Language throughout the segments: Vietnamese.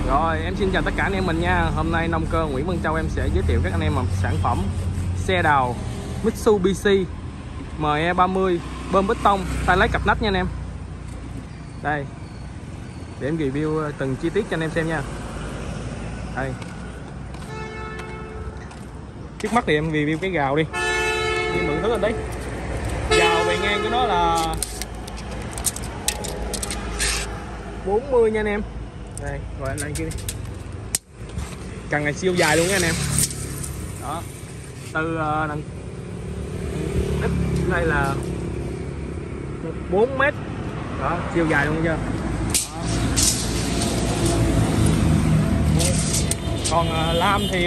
Rồi em xin chào tất cả anh em mình nha. Hôm nay nông cơ Nguyễn Văn Châu em sẽ giới thiệu các anh em một sản phẩm xe đào Mitsubishi ME30 bơm bê tông tay lấy cặp nách nha anh em. Đây, để em review từng chi tiết cho anh em xem nha. Đây, trước mắt thì em review cái gào đi, đi mượn thứ lên đấy. Gào bề ngang của nó là 40 nha anh em. Đây, rồi anh lên kia đi. Cần này siêu dài luôn nha anh em. Đó, từ đằng đít đây là 4 mét. Đó, siêu dài luôn chưa. Còn lam thì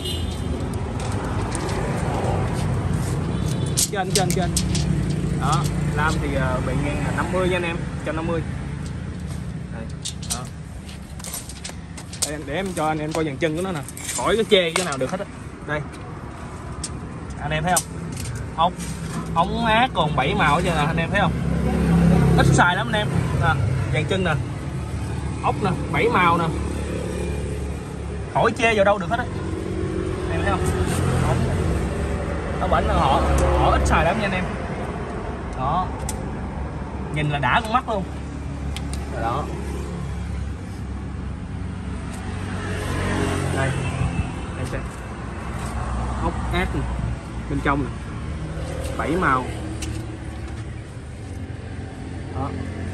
trên đó, lam thì bề ngang là 50 nha anh em, 150. Đây, đó. Để em cho anh em coi dàn chân của nó nè, khỏi cái chê cái nào được hết á. Đây anh em thấy không, ống át còn 7 màu hết trơn nè, anh em thấy không, ít xài lắm anh em nè. Dàn chân nè, ốc nè, 7 màu nè, khỏi chê vào đâu được hết á, anh em thấy không. Nó bẩn là họ ít xài lắm nha anh em. Đó, nhìn là đã con mắt luôn. Rồi đó, đây em xem ốc át nè, bên trong nè, 7 màu. Đó,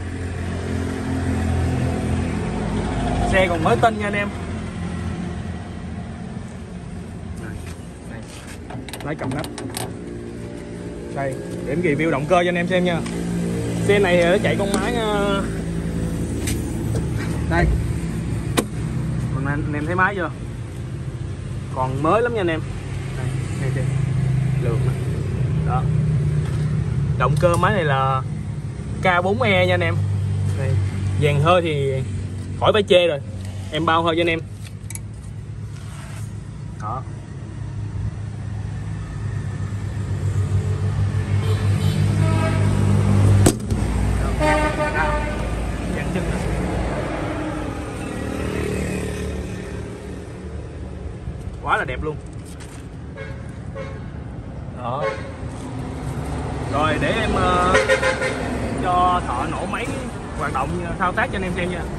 xe còn mới tinh nha anh em. Đây, lấy cặp nắp. Đây, để em review động cơ cho anh em xem nha. Xe này nó chạy con máy đây, còn anh em thấy máy chưa, còn mới lắm nha anh em. Đây xem lượt nè. Đó, động cơ máy này là K4E nha anh em. Đây, dàn hơi thì khỏi phải chê rồi, em bao hơi cho anh em. Đó, dàn chân nè. Quá là đẹp luôn. Đó, rồi để em cho thợ nổ máy hoạt động thao tác cho anh em xem nha.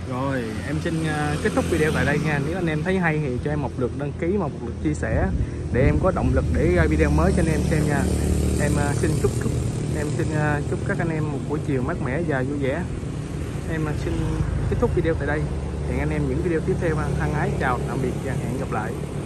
Rồi em xin kết thúc video tại đây nha. Nếu anh em thấy hay thì cho em một lượt đăng ký, một lượt chia sẻ để em có động lực để ra video mới cho anh em xem nha. Em xin chúc các anh em một buổi chiều mát mẻ và vui vẻ. Em xin kết thúc video tại đây. Hẹn anh em những video tiếp theo. Thân ái chào tạm biệt và hẹn gặp lại.